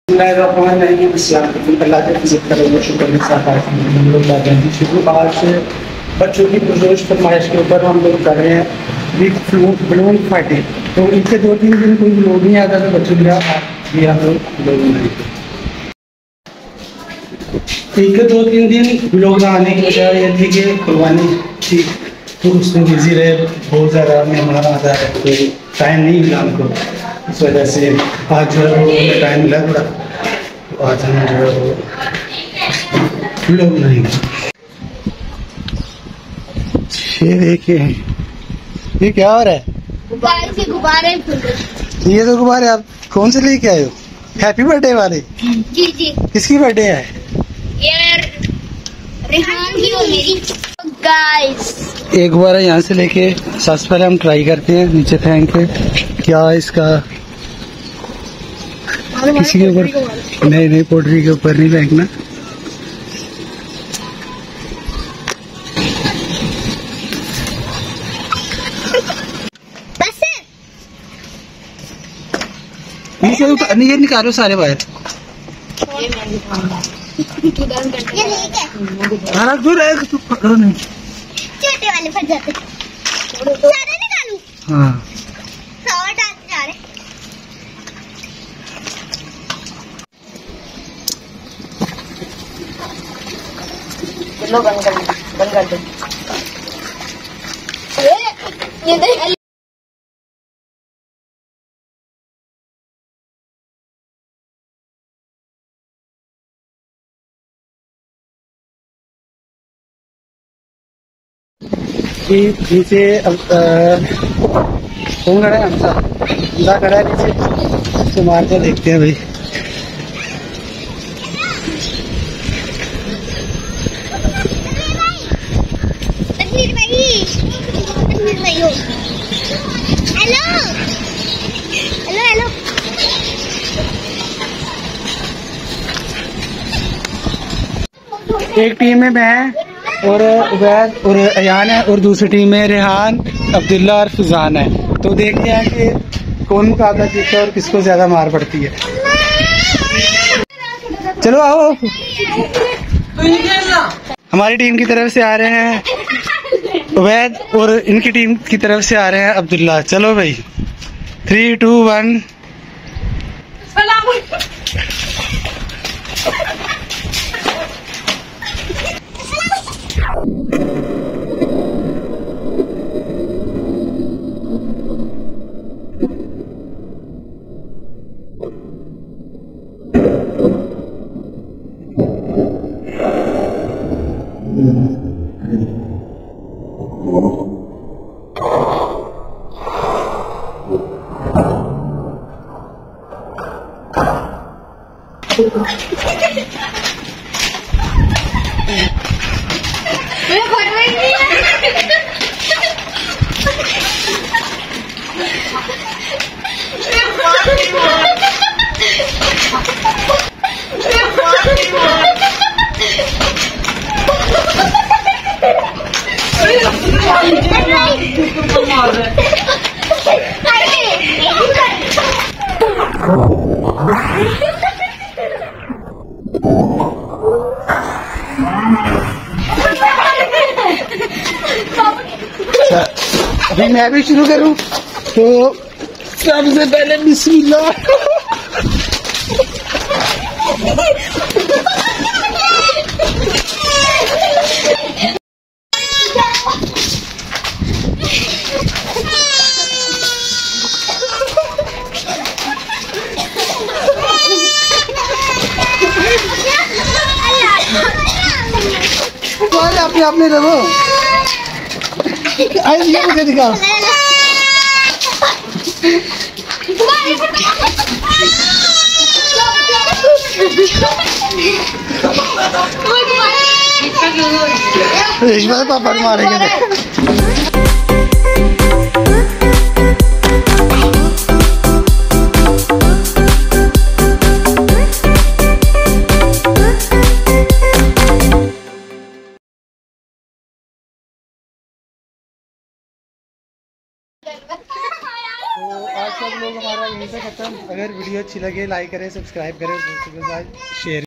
शुरू आज से बच्चों की पुरजोश फरमाइश के ऊपर हम लोग कर रहे हैं बलून फाइटिंग। तो इनसे 2-3 दिन कोई लोग नहीं आता तो बच्चों का ये हम लोग बनाएंगे। इनके 2-3 दिन लोग आने की वजह ये थी कि कुर्बानी थी तो उसमें बिजी रहे, बहुत ज़्यादा मेहमान आता है तो टाइम नहीं मिला हमको। इस वजह से आज जो है वो टाइम मिला थोड़ा, तो आज हम जो है वो लोग बनाएंगे। ये देखिए ये क्या हो रहा है? गुब्बारे से गुब्बारे। ये तो गुब्बारे आप कौन से लेके आए हो? हैप्पी बर्थडे वाले? जी जी। किसकी बर्थडे है? ये रेहान की और मेरी। गाइस एक बार यहाँ से लेके सबसे पहले हम ट्राई करते हैं नीचे फेंक के, क्या इसका किसी के ऊपर नहीं पोल्ट्री के ऊपर नहीं फेंकना। ये निकालो सारे बाहर। पकड़ो नहीं, छोटे वाले फट जाते सारे निकालूं। हाँ और डालते जा रहे। चलो बंद कर दो। ये देख नीचे कौन खड़ा है? हमसा खड़ा है नीचे, तो मारते देखते हैं भाई। हेलो एक टीम में मैं और उबैद और अयान है और दूसरी टीम में रेहान, अब्दुल्ला और फुजान है। तो देखते हैं कि कौन मुकाबला जीतता है और किसको ज्यादा मार पड़ती है। चलो आओ। हमारी टीम की तरफ से आ रहे हैं उबैद और इनकी टीम की तरफ से आ रहे हैं अब्दुल्ला। चलो भाई 3, 2, 1। अभी मैं भी शुरू करूं तो सबसे पहले बिस्मिल्लाह। अपने अपने रहो। ये मुझे दिखाओ। रेशमा पापा मारेंगे। तो आज का व्लॉग हमारा यहीं से खत्म। अगर वीडियो अच्छी लगे लाइक करें, सब्सक्राइब करें, दोस्तों के साथ शेयर